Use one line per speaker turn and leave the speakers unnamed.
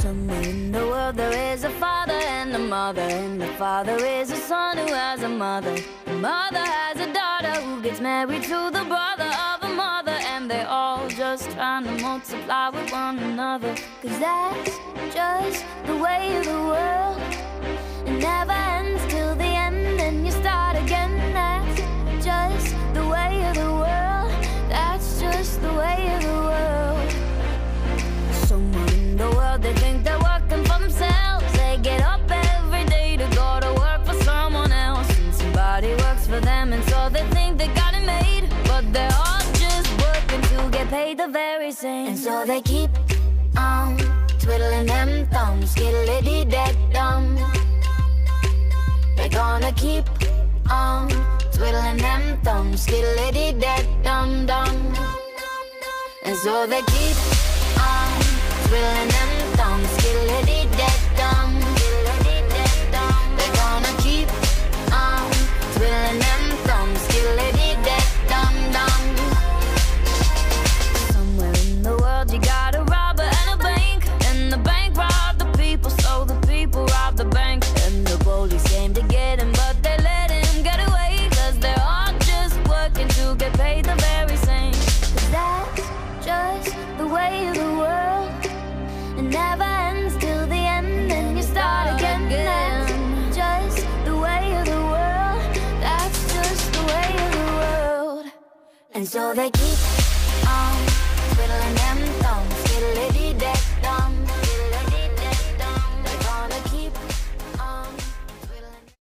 Somewhere in the world there is a father and a mother, and the father is a son who has a mother. The mother has a daughter who gets married to the brother of a mother, and they're all just trying to multiply with one another. 'Cause that's just the way of the world. It never ends till the end, and you start again. That's just the way of the world. That's just the way of the world. Somewhere in the world they think they're working for themselves. They get up every day to go to work for someone else, and somebody works for them, and so they think they got it made. But they're all just working to get paid the very same. And so they keep on twiddling them thumbs, skiddly-dee-dee-dum. They're gonna keep on twiddling them thumbs, skiddly-dee-dee-dum-dum. And so they keep on twiddling them thumbs, skiddly-dee-dee-dum. They're gonna keep on twiddling them thumbs, skiddly-dee-dee-dum-dum. Somewhere in the world you got a robber and a bank, and the bank robbed the people, so the people robbed the bank. And the police came to get him, but they let him get away, 'cause they're all just working to get paid the very same. 'Cause that's just the way of the world. It never ends till the end, and you start again. That's just the way of the world. That's just the way of the world. And so they keep on twiddling them thumbs, fiddly-dee-day.